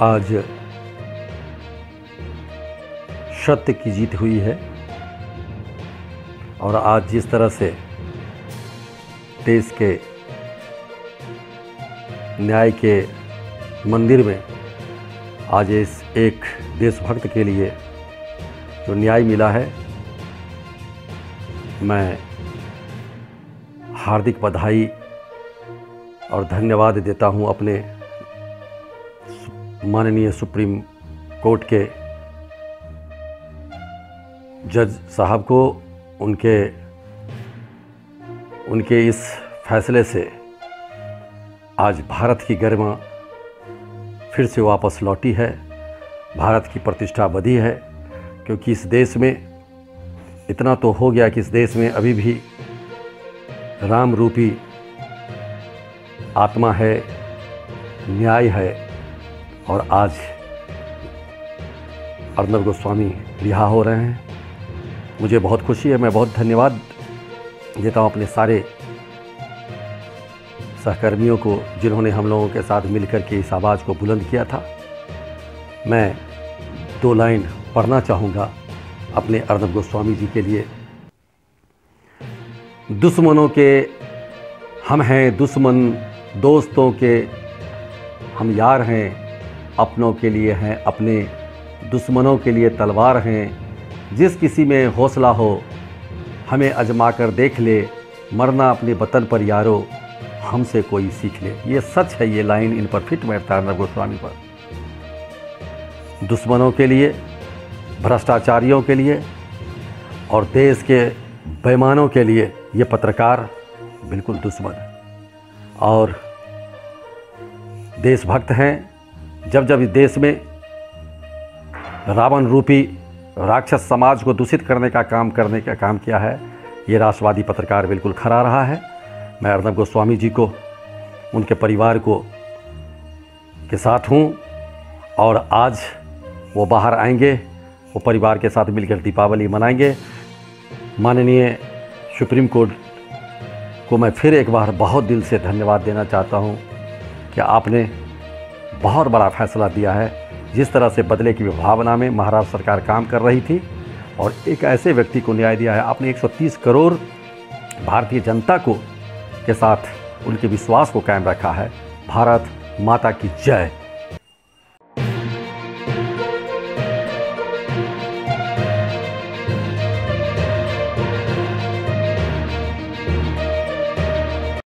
आज सत्य की जीत हुई है और आज जिस तरह से देश के न्याय के मंदिर में आज इस एक देशभक्त के लिए जो न्याय मिला है, मैं हार्दिक बधाई और धन्यवाद देता हूं अपने माननीय सुप्रीम कोर्ट के जज साहब को। उनके इस फैसले से आज भारत की गरिमा फिर से वापस लौटी है, भारत की प्रतिष्ठा बढ़ी है। क्योंकि इस देश में इतना तो हो गया कि इस देश में अभी भी राम रूपी आत्मा है, न्याय है और आज अर्नब गोस्वामी रिहा हो रहे हैं। मुझे बहुत खुशी है। मैं बहुत धन्यवाद देता हूं अपने सारे सहकर्मियों को जिन्होंने हम लोगों के साथ मिलकर के इस आवाज़ को बुलंद किया था। मैं 2 लाइन पढ़ना चाहूँगा अपने अर्नब गोस्वामी जी के लिए। दुश्मनों के हम हैं दुश्मन, दोस्तों के हम यार हैं, अपनों के लिए हैं अपने, दुश्मनों के लिए तलवार हैं। जिस किसी में हौसला हो हमें आजमा कर देख ले, मरना अपने वतन पर यारो, हमसे कोई सीख ले। ये सच है, ये लाइन इन पर फिट बैठता है अर्नब गोस्वामी पर। दुश्मनों के लिए, भ्रष्टाचारियों के लिए और देश के बेईमानों के लिए ये पत्रकार बिल्कुल दुश्मन है और देशभक्त हैं। जब जब इस देश में रावण रूपी राक्षस समाज को दूषित करने का काम किया है, ये राष्ट्रवादी पत्रकार बिल्कुल खरा रहा है। मैं अर्नब गोस्वामी जी को, उनके परिवार को के साथ हूँ और आज वो बाहर आएंगे, वो परिवार के साथ मिलकर दीपावली मनाएंगे। माननीय सुप्रीम कोर्ट को मैं फिर एक बार बहुत दिल से धन्यवाद देना चाहता हूँ कि आपने बहुत बड़ा फैसला दिया है। जिस तरह से बदले की भावना में महाराष्ट्र सरकार काम कर रही थी और एक ऐसे व्यक्ति को न्याय दिया है, आपने 130 करोड़ भारतीय जनता को के साथ उनके विश्वास को कायम रखा है। भारत माता की जय।